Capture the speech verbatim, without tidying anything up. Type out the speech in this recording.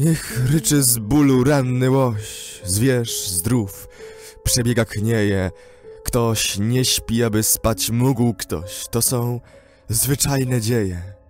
Niech ryczy z bólu ranny łoś, zwierz zdrów, przebiega knieje. Ktoś nie śpi, aby spać mógł ktoś, to są zwyczajne dzieje.